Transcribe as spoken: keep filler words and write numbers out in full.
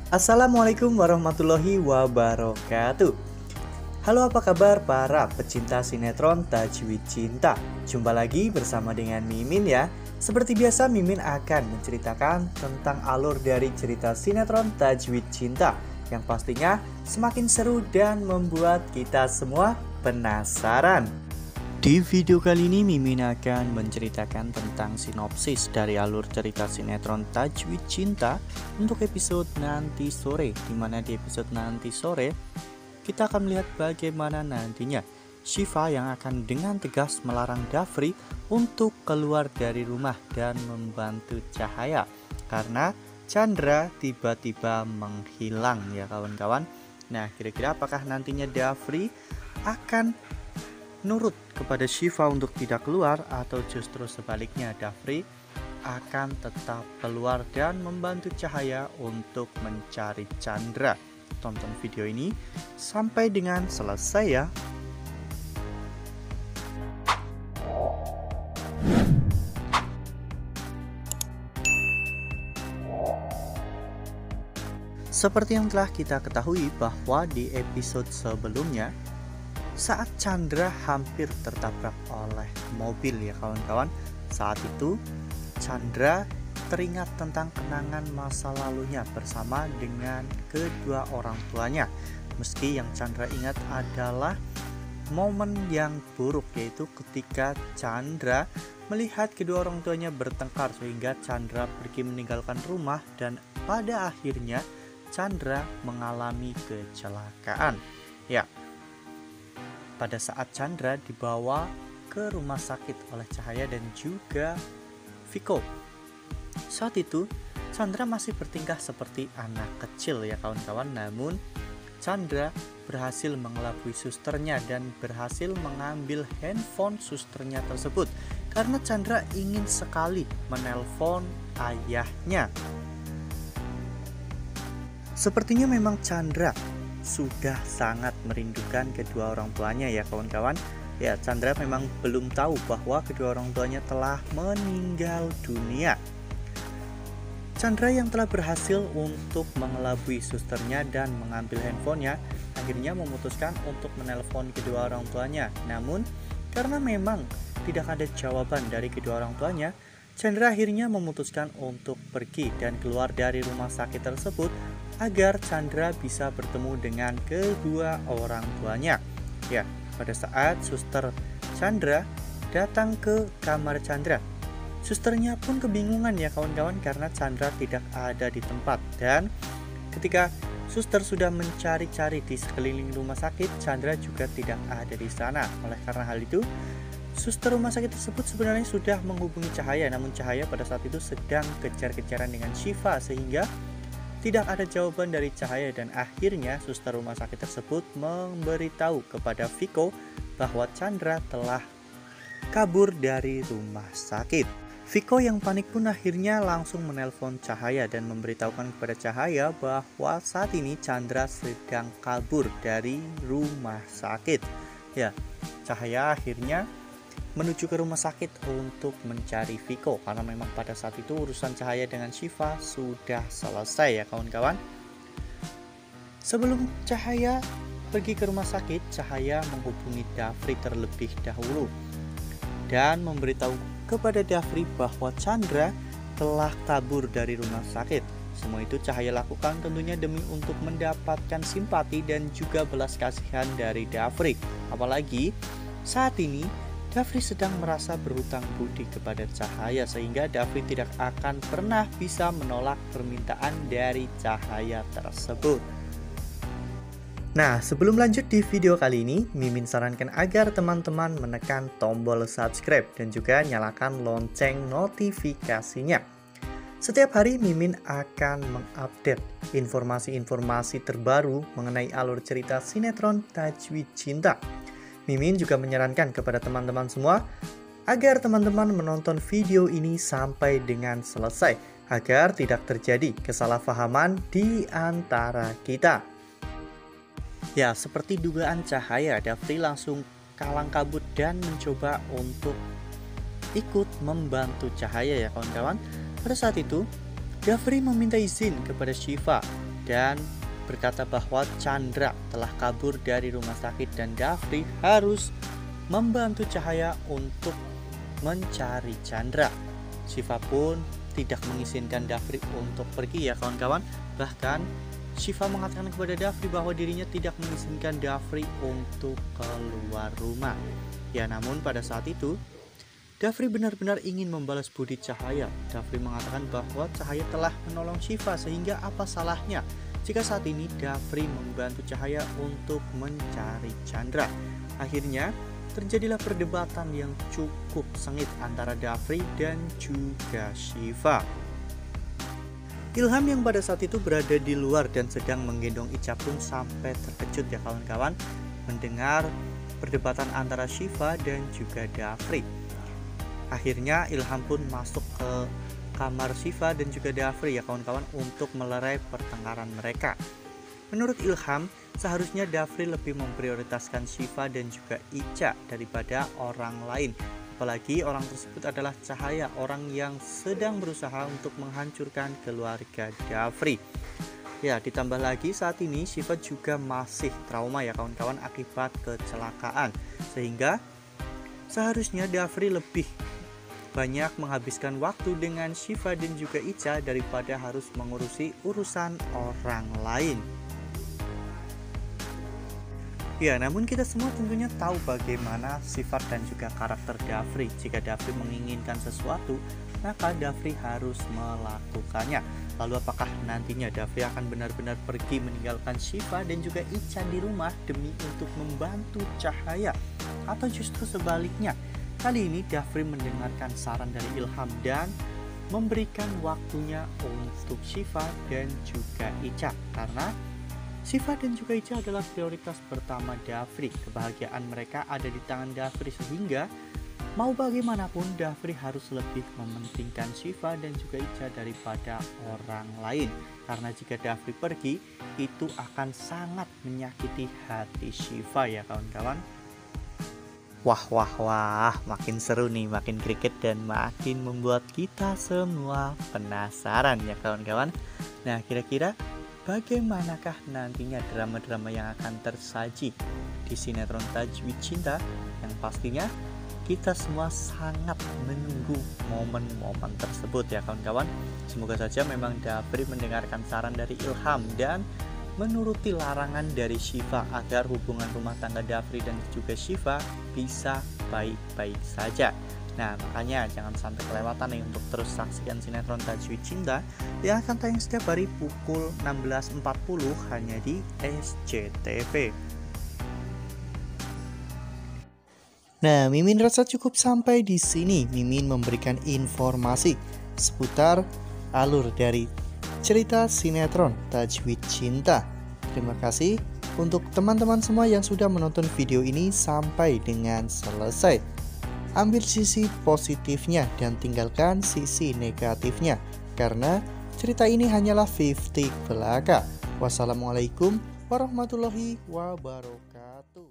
Assalamualaikum warahmatullahi wabarakatuh. Halo, apa kabar para pecinta sinetron Tajwid Cinta? Jumpa lagi bersama dengan Mimin ya. Seperti biasa, Mimin akan menceritakan tentang alur dari cerita sinetron Tajwid Cinta yang pastinya semakin seru dan membuat kita semua penasaran. Di video kali ini Mimin akan menceritakan tentang sinopsis dari alur cerita sinetron Tajwid Cinta untuk episode nanti sore, dimana di episode nanti sore kita akan melihat bagaimana nantinya Syifa yang akan dengan tegas melarang Dafri untuk keluar dari rumah dan membantu Cahaya karena Chandra tiba-tiba menghilang ya kawan-kawan. Nah, kira-kira apakah nantinya Dafri akan nurut kepada Syifa untuk tidak keluar atau justru sebaliknya Dafri akan tetap keluar dan membantu Cahaya untuk mencari Chandra? Tonton video ini sampai dengan selesai ya. Seperti yang telah kita ketahui bahwa di episode sebelumnya saat Chandra hampir tertabrak oleh mobil ya kawan-kawan, saat itu Chandra teringat tentang kenangan masa lalunya bersama dengan kedua orang tuanya. Meski yang Chandra ingat adalah momen yang buruk, yaitu ketika Chandra melihat kedua orang tuanya bertengkar sehingga Chandra pergi meninggalkan rumah dan pada akhirnya Chandra mengalami kecelakaan. Ya, pada saat Chandra dibawa ke rumah sakit oleh Cahaya dan juga Viko, saat itu Chandra masih bertingkah seperti anak kecil ya kawan-kawan. Namun Chandra berhasil mengelabui susternya dan berhasil mengambil handphone susternya tersebut karena Chandra ingin sekali menelpon ayahnya. Sepertinya memang Chandra sudah sangat merindukan kedua orang tuanya ya kawan-kawan. Ya, Chandra memang belum tahu bahwa kedua orang tuanya telah meninggal dunia. Chandra yang telah berhasil untuk mengelabui susternya dan mengambil handphonenya akhirnya memutuskan untuk menelpon kedua orang tuanya. Namun karena memang tidak ada jawaban dari kedua orang tuanya, Chandra akhirnya memutuskan untuk pergi dan keluar dari rumah sakit tersebut agar Chandra bisa bertemu dengan kedua orang tuanya. Ya, pada saat suster Chandra datang ke kamar Chandra, susternya pun kebingungan ya kawan-kawan karena Chandra tidak ada di tempat. Dan ketika suster sudah mencari-cari di sekeliling rumah sakit, Chandra juga tidak ada di sana. Oleh karena hal itu, suster rumah sakit tersebut sebenarnya sudah menghubungi Cahaya, namun Cahaya pada saat itu sedang kejar-kejaran dengan Syifa sehingga tidak ada jawaban dari Cahaya. Dan akhirnya suster rumah sakit tersebut memberitahu kepada Viko bahwa Chandra telah kabur dari rumah sakit. Viko yang panik pun akhirnya langsung menelpon Cahaya dan memberitahukan kepada Cahaya bahwa saat ini Chandra sedang kabur dari rumah sakit. Ya, Cahaya akhirnya menuju ke rumah sakit untuk mencari Viko karena memang pada saat itu urusan Cahaya dengan Syifa sudah selesai ya kawan-kawan. Sebelum Cahaya pergi ke rumah sakit, Cahaya menghubungi Dafri terlebih dahulu dan memberitahu kepada Dafri bahwa Chandra telah kabur dari rumah sakit. Semua itu Cahaya lakukan tentunya demi untuk mendapatkan simpati dan juga belas kasihan dari Dafri. Apalagi saat ini Dafri sedang merasa berhutang budi kepada Cahaya sehingga Dafri tidak akan pernah bisa menolak permintaan dari Cahaya tersebut. Nah, sebelum lanjut di video kali ini, Mimin sarankan agar teman-teman menekan tombol subscribe dan juga nyalakan lonceng notifikasinya. Setiap hari Mimin akan mengupdate informasi-informasi terbaru mengenai alur cerita sinetron Tajwid Cinta. Mimin juga menyarankan kepada teman-teman semua agar teman-teman menonton video ini sampai dengan selesai agar tidak terjadi kesalahpahaman di antara kita. Ya, seperti dugaan Cahaya, Dafri langsung kalang kabut dan mencoba untuk ikut membantu Cahaya ya kawan-kawan. Pada saat itu, Dafri meminta izin kepada Syifa dan berkata bahwa Chandra telah kabur dari rumah sakit dan Dafri harus membantu Cahaya untuk mencari Chandra. Shiva pun tidak mengizinkan Dafri untuk pergi ya kawan-kawan. Bahkan Shiva mengatakan kepada Dafri bahwa dirinya tidak mengizinkan Dafri untuk keluar rumah. Ya, namun pada saat itu Dafri benar-benar ingin membalas budi Cahaya. Dafri mengatakan bahwa Cahaya telah menolong Shiva, sehingga apa salahnya jika saat ini Dafri membantu Cahaya untuk mencari Chandra. Akhirnya terjadilah perdebatan yang cukup sengit antara Dafri dan juga Shiva. Ilham yang pada saat itu berada di luar dan sedang menggendong Ica pun sampai terkejut ya kawan-kawan mendengar perdebatan antara Shiva dan juga Dafri. Akhirnya Ilham pun masuk ke kamar Shiva dan juga Dafri ya kawan-kawan untuk melerai pertengkaran mereka. Menurut Ilham, seharusnya Dafri lebih memprioritaskan Shiva dan juga Ica daripada orang lain. Apalagi orang tersebut adalah Cahaya, orang yang sedang berusaha untuk menghancurkan keluarga Dafri. Ya, ditambah lagi saat ini Shiva juga masih trauma ya kawan-kawan akibat kecelakaan. Sehingga seharusnya Dafri lebih banyak menghabiskan waktu dengan Shiva dan juga Ica daripada harus mengurusi urusan orang lain. Ya, namun kita semua tentunya tahu bagaimana sifat dan juga karakter Dafri. Jika Dafri menginginkan sesuatu, maka Dafri harus melakukannya. Lalu apakah nantinya Dafri akan benar-benar pergi meninggalkan Shiva dan juga Ica di rumah demi untuk membantu Cahaya? Atau justru sebaliknya, kali ini Dafri mendengarkan saran dari Ilham dan memberikan waktunya untuk Shiva dan juga Ica, karena Shiva dan juga Ica adalah prioritas pertama Dafri. Kebahagiaan mereka ada di tangan Dafri, sehingga mau bagaimanapun Dafri harus lebih mementingkan Shiva dan juga Ica daripada orang lain. Karena jika Dafri pergi, itu akan sangat menyakiti hati Shiva ya kawan-kawan. Wah wah wah, makin seru nih, makin greget dan makin membuat kita semua penasaran ya kawan-kawan. Nah, kira-kira bagaimanakah nantinya drama-drama yang akan tersaji di sinetron Tajwid Cinta? Yang pastinya kita semua sangat menunggu momen-momen tersebut ya kawan-kawan. Semoga saja memang Dafri mendengarkan saran dari Ilham dan menuruti larangan dari Shiva agar hubungan rumah tangga Dafri dan juga Shiva bisa baik-baik saja. Nah, makanya jangan sampai kelewatan nih untuk terus saksikan sinetron Tajwid Cinta yang akan tayang setiap hari pukul enam belas empat puluh hanya di S C T V. Nah, Mimin rasa cukup sampai di sini. Mimin memberikan informasi seputar alur dari cerita sinetron Tajwid Cinta. Terima kasih untuk teman-teman semua yang sudah menonton video ini sampai dengan selesai. Ambil sisi positifnya dan tinggalkan sisi negatifnya, karena cerita ini hanyalah lima puluh belaka. Wassalamualaikum warahmatullahi wabarakatuh.